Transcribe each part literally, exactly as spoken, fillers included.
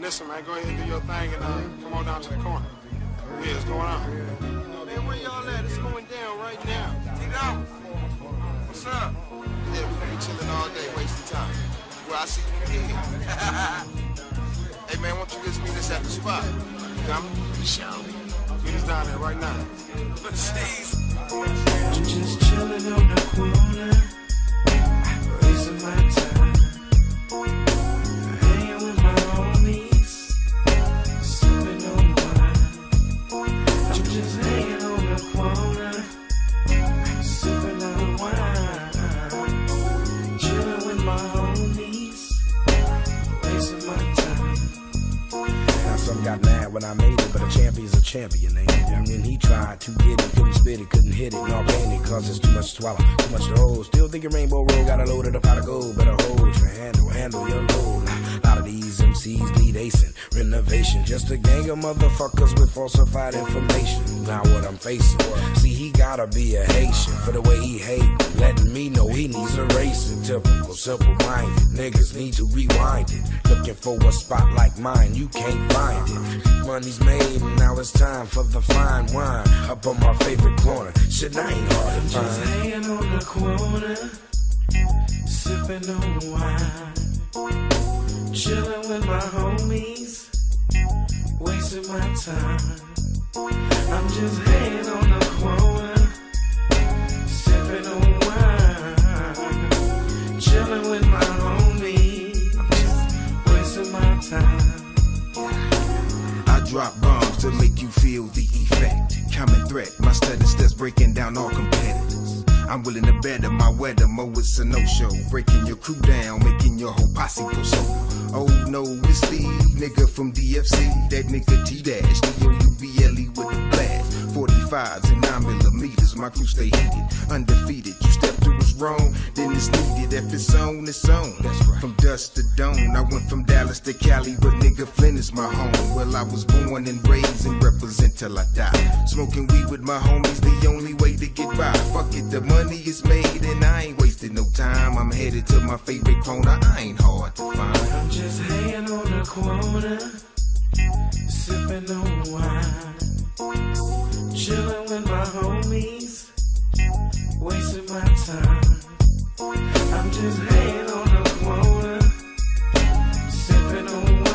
listen, man, go ahead and do your thing and uh, come on down to the corner. Yeah, what's going on? Man, where y'all at? It's going down right now. T-Down. What's up? Yeah, we're gonna be chilling all day, wasting time. Well, I see you here. Hey, man, why don't you just meet us at the spot? Come, show. Meet us down there right now. Jeez. I'm just chilling on the corner, wasting my time, hanging with my homies, sipping on wine. I'm just hanging on the corner, sipping on wine, chilling with my homies, wasting my time. Now some got mad when I made it, but a champion's a champion, ain't it? And when he tried to get it, couldn't spit it, couldn't hit it, no panic, cause it's too much to swallow, too much to hold. Still thinking Rainbow Road got a load of the pot of gold. Better hold your handle, handle your load. A lot of these M Cs need acing, renovation. Just a gang of motherfuckers with falsified information. Now what I'm facing, see he gotta be a Haitian for the way he hate, letting me know he needs erasing. Typical simple-minded niggas need to rewind it. Looking for a spot like mine, you can't find it. Money's made and now it's time for the fine wine up on my favorite corner. Shit, I ain't hard to find. Just hanging on the corner, sipping on wine, chilling with my homies, wasting my time. I'm just hanging on the corner, sipping on wine, chilling with my homies, wasting my time. I drop bombs to make you feel the effect. Common threat, my status that's breaking down all competitors. I'm willing to bet on my weather, mo it's a no-show. Breaking your crew down, making your whole posse go solo. Oh no, it's the nigga from D F C, that nigga T-Dash, the O U B L E with the blast. forty-fives and nine millimeters, my crew stay heated, undefeated. You step through what's wrong, then it's needed. If it's on, it's on. From dust to dawn, I went from Dallas to Cali, but nigga Flint is my home. Well, I was born and raised and represent till I die. Smoking weed with my homies, the only way to get by. Fuck it, the money is made and I ain't wasting no time. I'm headed to my favorite corner, I ain't hard to find. I'm just hanging on the corner, sipping on wine, chilling with my homies, wasting my time. I'm just hanging on the corner, sipping on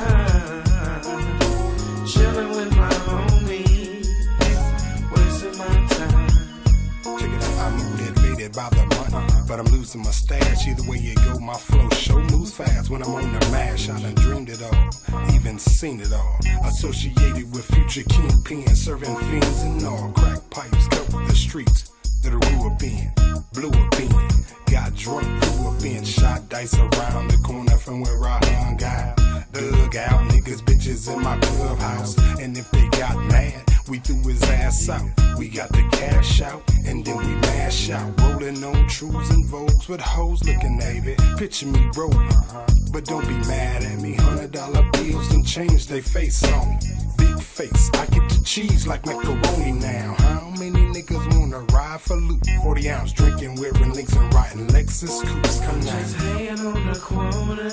wine, chilling with my homies, wasting my time. Check it out, I'm motivated by the money, but I'm losing my stash. Either way you go, my flow show moves fast. When I'm on the mash, I done dreamed it all, even seen it all. Associated with future kingpins, serving fiends and all. Crack pipes cover the streets that I grew up in, blew up in. Got drunk, grew up in, shot dice around the corner from where I hung out. Dug out niggas, bitches in my clubhouse, and if they got mad, we threw his ass out. We got the cash out, and then we mash out. Rolling on trues and Vogues with hoes looking at it. Picture me rolling, but don't be mad at me. Hundred dollar bills and change they face on me. Big face, I get the cheese like macaroni now. How many niggas wanna ride for loot? forty ounce drinking, wearing links and riding Lexus coupes. Come now. Just hanging on the corner,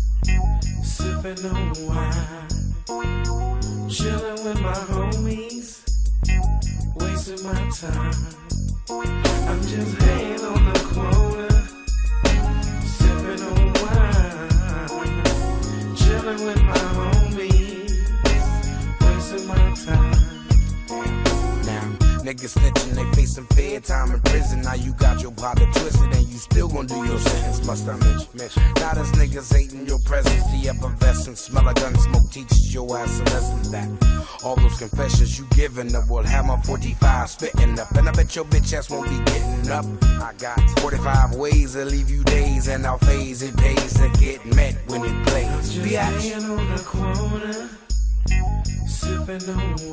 sipping on wine, chilling with my homies, wasting my time. I'm just hanging on the corner, sipping on wine, chilling with my homies, wasting my time. Now, niggas snitching, they facing fair time in prison. Now you got your body twisted and you still gon' do your sentence. Must I mention? Now this niggas hating your presence. The effervescent smell of gun smoke teaches your ass a lesson that all those confessions you giving up will have my forty-five spitting up. And I bet your bitch ass won't be getting up. I got forty-five ways to leave you days, and I'll phase it pays to get met when it plays. I'm just hanging on the corner, sipping on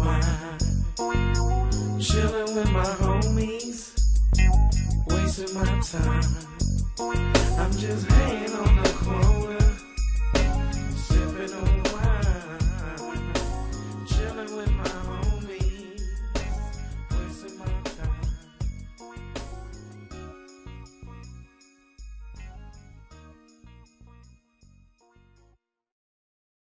wine, chilling with my homies, wasting my time. I'm just hanging